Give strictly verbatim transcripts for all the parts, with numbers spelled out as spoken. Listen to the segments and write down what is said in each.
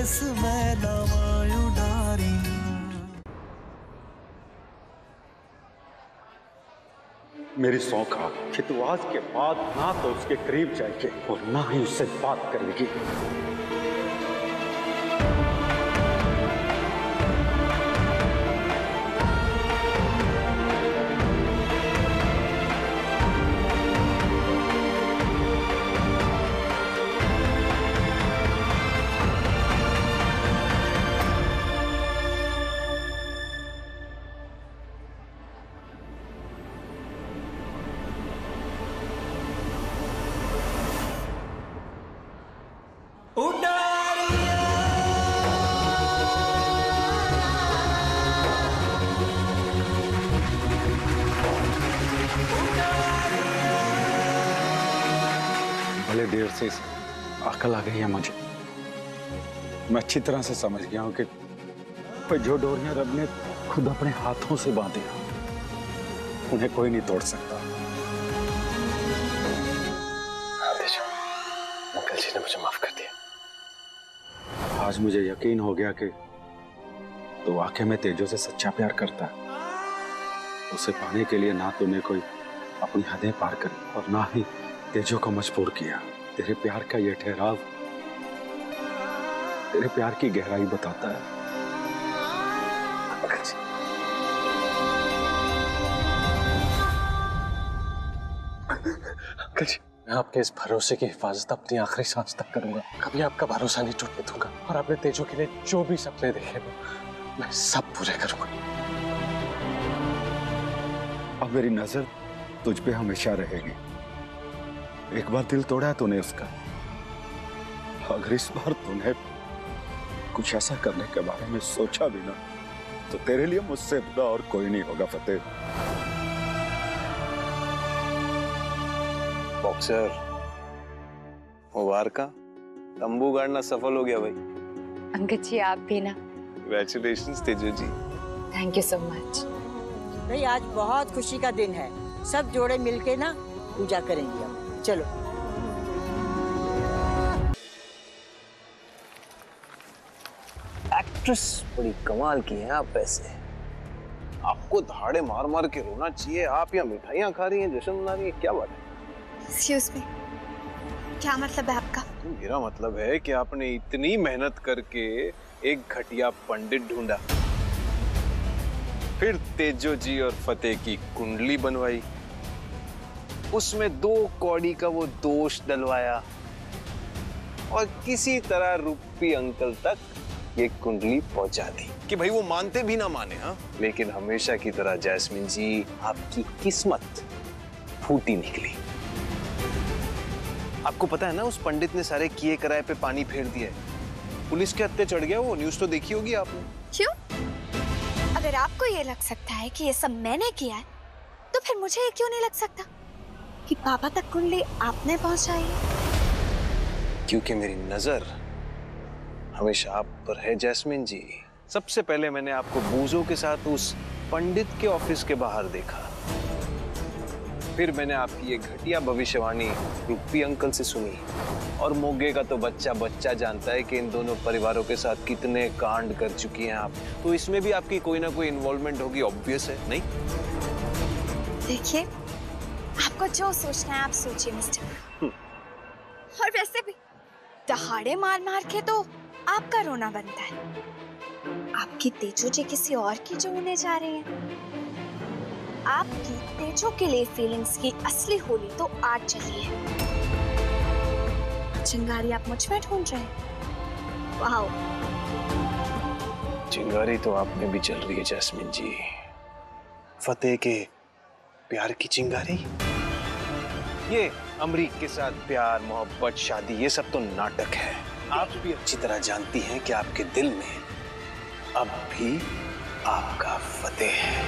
मैं नवायूं डारी। मेरी सौं खा कि तू आज के बाद ना तो उसके करीब जाएगी और ना ही उससे बात करेगी। भले देर से अकल आ गई है मुझे। मैं अच्छी तरह से समझ गया हूं कि जो डोरियां रब ने खुद अपने हाथों से बांधी उन्हें कोई नहीं तोड़ सकता। अंकल जी ने मुझे माफ कर दिया। आज मुझे यकीन हो गया कि तो वाकई में तेजो से सच्चा प्यार करता है। उसे पाने के लिए ना तूने कोई अपनी हदें पार करी और ना ही तेजो को मजबूर किया। तेरे प्यार का ये ठहराव तेरे प्यार की गहराई बताता है। अंकल जी, अंकल जी, मैं आपके इस भरोसे की हिफाजत अपनी आखिरी सांस तक करूंगा। कभी आपका भरोसा नहीं टूटने दूंगा और अपने तेजो के लिए जो भी सपने देखे मैं सब पूरे करूंगा। अब मेरी नजर तुझ पे हमेशा रहेगी। एक बार दिल तोड़ा तूने उसका, अगर इस बार तूने कुछ ऐसा करने के बारे में सोचा भी ना तो तेरे लिए मुझसे बुरा और कोई नहीं होगा फतेह। बॉक्सर मुबारका, तंबू गाड़ना सफल हो गया भाई। अंकल जी आप भी ना। Congratulations Tejo ji. Thank you so much. भाई आज बहुत खुशी का दिन है, सब जोड़े मिलके ना पूजा करेंगे हम। चलो। एक्ट्रेस बड़ी कमाल की हैं आप। वैसे आपको धाड़े मार मार के रोना चाहिए। आप यहाँ मिठाइयाँ खा रही हैं, जश्न मना रही हैं, क्या बात है? Excuse me, क्या मतलब है आपका? मेरा मतलब है कि आपने इतनी मेहनत करके एक घटिया पंडित ढूंढा, फिर तेजो जी और फतेह की कुंडली बनवाई, उसमें दो कौड़ी का वो दोष डलवाया और किसी तरह रूपी अंकल तक ये कुंडली पहुंचा दी कि भाई वो मानते भी ना माने। हाँ, लेकिन हमेशा की तरह जैस्मिन जी आपकी किस्मत फूटी निकली। आपको पता है ना, उस पंडित ने सारे किए कराए पे पानी फेर दिया। पुलिस के हत्थे चढ़ गया वो, न्यूज़ तो देखी होगी आपने। क्यों? अगर आपको ये लग सकता है कि ये सब मैंने किया है, तो फिर मुझे ये क्यों नहीं लग सकता कि पापा तक कुंडली आपने पहुंचाई है? क्योंकि मेरी नजर हमेशा आप पर है जैस्मिन जी। सबसे पहले मैंने आपको बूजों के साथ उस पंडित के ऑफिस के बाहर देखा, फिर मैंने आपकी ये घटिया भविष्यवाणी रूपी अंकल से सुनी, और मोगे का तो बच्चा बच्चा जानता है कि इन दोनों परिवारों के साथ कितने कांड कर चुकी हैं आप। तो इसमें भी आपकी कोई ना कोई इन्वॉल्वमेंट होगी, ऑब्वियस है नहीं? देखिए, आपको जो सोचना है आप सोचिए मिस्टर। और वैसे भी दहाड़े मार मार के तो आपका रोना बनता है। आपकी तेजो जी किसी और की जो होने जा रही है। आपकी तेजो के लिए फीलिंग्स की असली होली तो आज चली है। चिंगारी आप मुझ में ढूंढ रहे हैं। वाओ, चिंगारी तो आप में भी चल रही है जैस्मिन जी। फतेह के प्यार की चिंगारी। ये अमरीक के साथ प्यार मोहब्बत शादी ये सब तो नाटक है। आप भी अच्छी तरह जानती हैं कि आपके दिल में अब भी आपका फतेह है।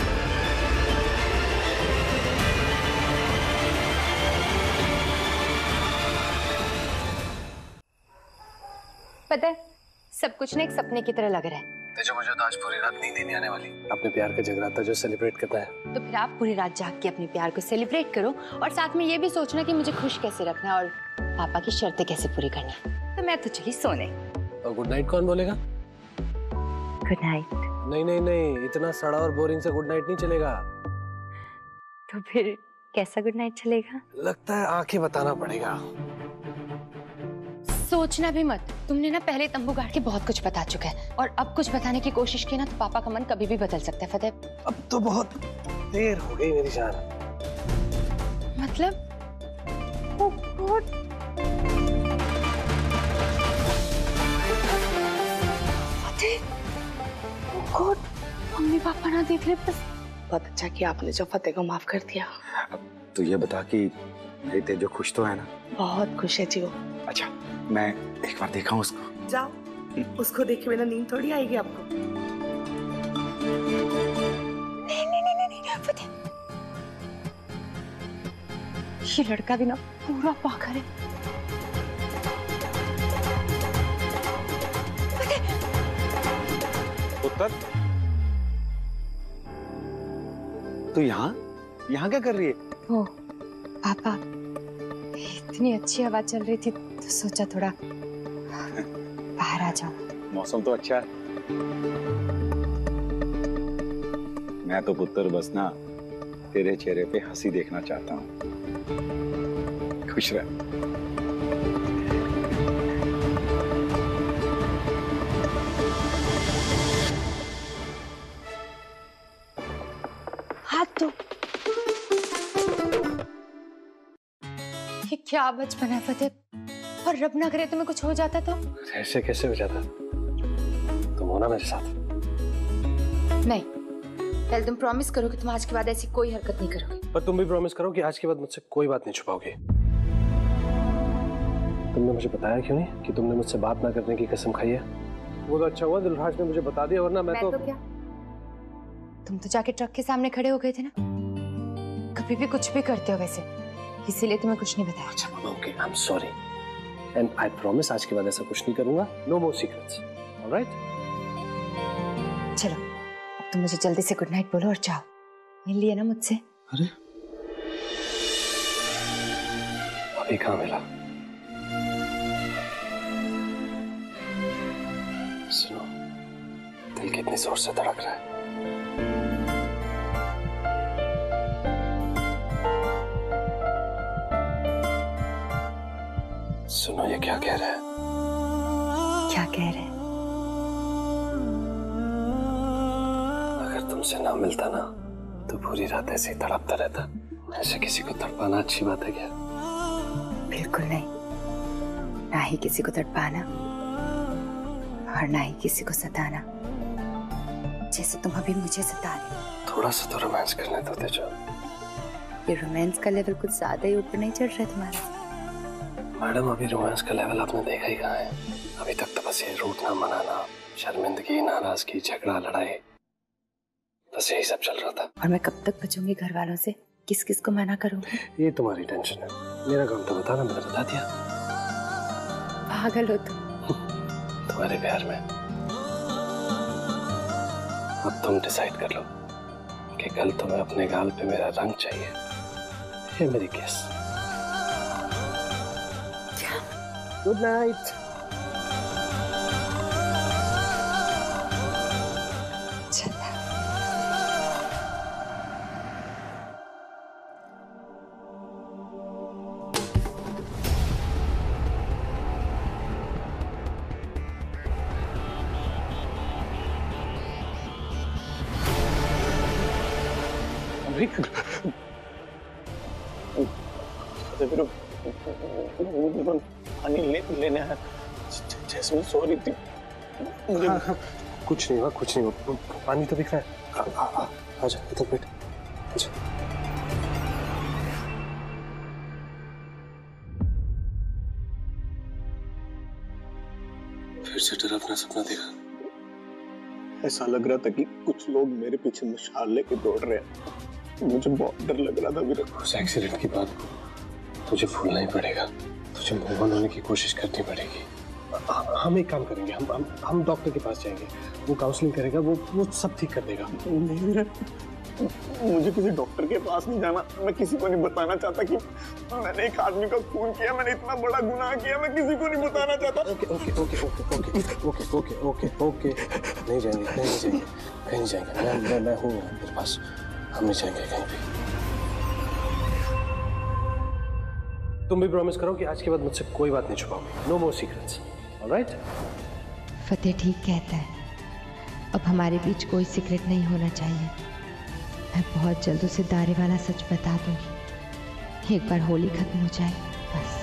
पता है, सब कुछ ना एक सपने की तरह लग रहा है। तेजो, मुझे तो आज पूरी रात नींद ही नहीं आने वाली। अपने प्यार का जगराता जो सेलिब्रेट करता है, तो फिर आप पूरी रात जाग के अपने प्यार को सेलिब्रेट करो और साथ में ये भी सोचना कि मुझे खुश कैसे रखना है और पापा की शर्तें कैसे पूरी करना है। तो मैं तो चली सोने। और गुड नाइट कौन बोलेगा? Good night. नहीं नहीं नहीं, इतना सड़ा और बोरिंग से गुड नाइट नहीं चलेगा। तो फिर कैसा गुड नाइट चलेगा? लगता है आंखें बताना पड़ेगा। सोचना भी मत, तुमने ना पहले तंबू गाड़ के बहुत कुछ बता चुका है और अब कुछ बताने की कोशिश की ना तो पापा का मन कभी भी बदल सकता है फतेह। अब तो बहुत देर हो गई मेरी जान। मतलब? Oh God. Fateh, oh God, mummy papa ना देख ले बस। बहुत अच्छा किया आपने जो फतेह को माफ कर दिया। तो ये बता कि मेरी तेजो खुश तो है ना? बहुत खुश है जी वो। अच्छा, मैं एक बार देखा हूँ उसको। जाओ, उसको देखे बिना नींद थोड़ी आएगी आपको। नहीं नहीं नहीं नहीं फतेह, ये लड़का भी ना पूरा पागल है। उत्तर, तू यहाँ यहाँ क्या कर रही है? ओ पापा, इतनी अच्छी हवा चल रही थी तो सोचा थोड़ा बाहर आ जाऊं। मौसम तो अच्छा है। मैं तो पुत्र बस ना तेरे चेहरे पे हंसी देखना चाहता हूँ। खुश रह। हाथ दो। ये क्या बचपन है फतेह, और रब ना करे तुम्हें कुछ हो जाता तो? ऐसे कैसे हो जाता? तुम हो ना मेरे साथ। नहीं, पहले तुम प्रॉमिस करो कि तुम आज के बाद ऐसी कोई हरकत नहीं करोगे। पर तुम भी प्रॉमिस करो कि आज के बाद मुझसे कोई बात नहीं छुपाओगे। तुमने मुझे बताया क्यों नहीं कि तुमने मुझसे बात ना करने की कसम खाई है? वो तो अच्छा हुआ दिलराज ने मुझे बता दिया, वरना मैं, मैं तो... तो क्या, तुम तो जाके ट्रक के सामने खड़े हो गए थे ना। कभी भी कुछ भी करते हो वैसे, इसीलिए तुम्हें कुछ नहीं बताया। अच्छा मामा, okay, I am sorry and I promise आज के बाद ऐसा कुछ नहीं करूंगा। No more secrets, alright? चलो, अब तुम मुझे जल्दी से गुड नाइट बोलो और जाओ। मिल लिया ना मुझसे? अरे अभी कहाँ मिला? सुनो, दिल कितनी जोर से धड़क रहा है। सुनो, ये क्या कह रहा है? क्या कह रहे हैं? अगर तुमसे ना मिलता ना तो पूरी रात ऐसे ही तड़पता रहता। ऐसे किसी को तड़पाना अच्छी बात है क्या? बिल्कुल नहीं, ना ही किसी को तड़पाना और ना ही किसी को सताना, जैसे तुम अभी मुझे सता रहे हो। थोड़ा सा तो रोमांस करने दो तेजो। ये रोमांस का लेवल कुछ ज्यादा ही ऊपर नहीं चढ़ रहा तुम्हारा? मैडम, अभी रोमांस का लेवल आपने देखा ही कहाँ है? अभी तक तो बस ये रूठना, मनाना, शर्मिंदगी, नाराजगी, झगड़ा, लड़ाई, बस यही सब चल रहा था। और मैं कब तक बचूंगी घर वालों से? किस किस को मना करूंगी? ये तुम्हारी टेंशन है, मेरा काम तो बताना, मैंने बता दिया। पागल हो तुम। तुम्हारे प्यार में। अब तुम डिसाइड कर लो कि कल तुम्हें अपने गाल पे मेरा रंग चाहिए या मेरी किस। Good night. पानी ले, लेने आया। जैस्मिन सॉरी थी। मुझे हाँ, हाँ, कुछ नहीं हुआ, कुछ नहीं हुआ। पानी तो दिख रहा है। आ, आ, आ, आजा इधर बैठ। आजा। फिर से डरावना सपना देखा? ऐसा लग रहा था कि कुछ लोग मेरे पीछे मशाल लेके दौड़ रहे हैं। मुझे बहुत डर लग रहा था वीर। उस एक्सीडेंट की बात तुझे भूलना ही पड़ेगा। तुझे मूव ऑन होने की कोशिश करनी पड़ेगी। हम एक काम करेंगे, हम हम हम डॉक्टर के पास जाएंगे। वो काउंसलिंग करेगा, वो वो सब ठीक कर देगा। नहीं वीर, मुझे किसी डॉक्टर के पास नहीं जाना, मैं किसी को नहीं बताना चाहता कि मैंने एक आदमी का खून किया, मैंने इतना बड़ा गुनाह किया, मैं किसी को नहीं बताना चाहता। Okay okay okay okay okay okay okay okay okay नहीं जाएंगे, नहीं जाएंगे, कहीं नहीं जाएंगे। मैं मैं मैं हूँ मेरे पास, हम नहीं जाएंगे कहीं भी। तुम भी प्रॉमिस करो कि आज के बाद मुझसे कोई बात नहीं छुपाओगे। No more secrets, alright? Fateh ठीक कहता है, अब हमारे बीच कोई सीक्रेट नहीं होना चाहिए। मैं बहुत जल्द उसे दारे वाला सच बता दूंगी, एक बार होली खत्म हो जाए बस।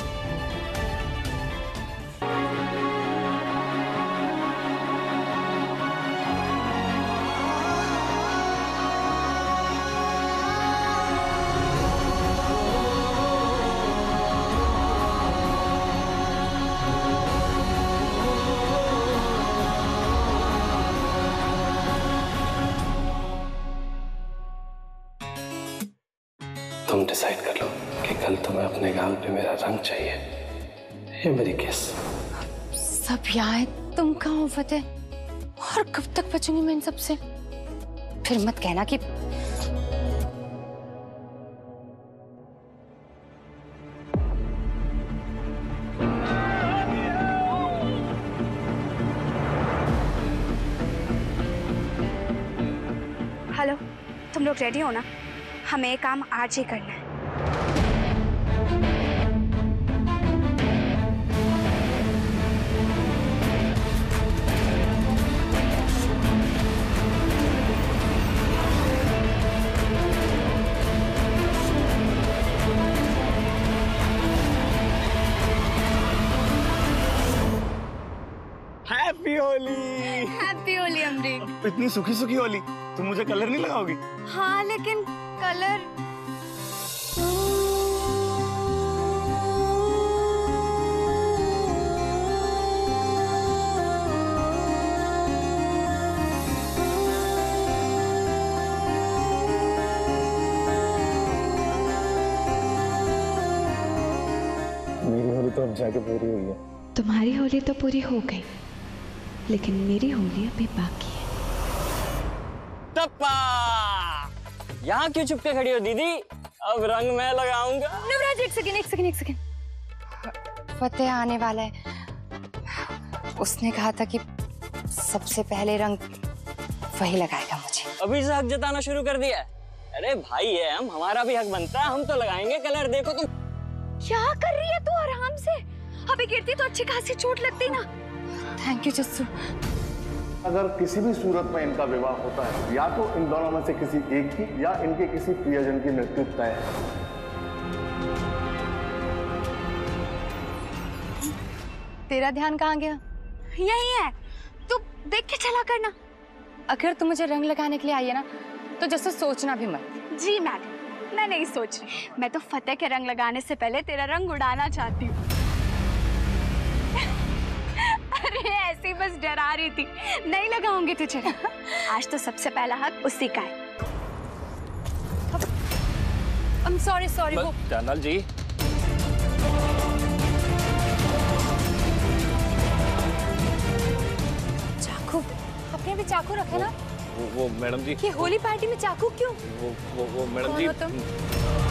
तुम डिसाइड कर लो कि कल तुम्हें अपने गाल पे मेरा रंग चाहिए या मेरी किस। सब यहाँ है, तुम कहाँ हो फतेह? और कब तक बचूंगी मैं इन सब से? फिर मत कहना कि हेलो, तुम लोग रेडी हो ना? हमें ये काम आज ही करना है। हैप्पी होली। हैप्पी होली अमरीक। इतनी सुखी सुखी होली, तुम मुझे कलर नहीं लगाओगी? हाँ लेकिन कलर मेरी होली तो अब जाके पूरी हुई है। तुम्हारी होली तो पूरी हो गई, लेकिन मेरी होली अभी बाकी है। टप्पा, यहाँ क्यों चुप के खड़ी हो दीदी? अब रंग मैं लगाऊंगा। नवराज एक सेकंड एक सेकंड एक सेकंड। फतेह आने वाला है, उसने कहा था कि सबसे पहले रंग वही लगाएगा मुझे। अभी से हक जताना शुरू कर दिया है? अरे भाई है हम, हमारा भी हक बनता है, हम तो लगाएंगे कलर। देखो तुम क्या कर रही है तू? आराम से, अभी गिरती तो अच्छी खासी चोट लगती ना। Thank you Jassu. अगर किसी भी सूरत में इनका विवाह होता है, या तो इन दोनों में से किसी एक की या इनके किसी प्रियजन की मृत्यु तय है। तेरा ध्यान कहाँ गया? यही है, तू देख के चला करना। अगर तू मुझे रंग लगाने के लिए आई है ना, तो जस्सू सोचना भी मत। जी मैडम, मैं नहीं सोच रही, मैं तो फतेह के रंग लगाने से पहले तेरा रंग उड़ाना चाहती हूँ। अरे ऐसी बस डरा रही थी, नहीं लगाऊंगी तुझे। आज तो सबसे पहला हक उसी का है। I'm sorry, sorry, वो जनरल जी, चाकू, आपने भी चाकू रखे ना? वो, वो मैडम जी, ये होली पार्टी में चाकू क्यों? वो वो वो मैडम कौन जी, हो तुम?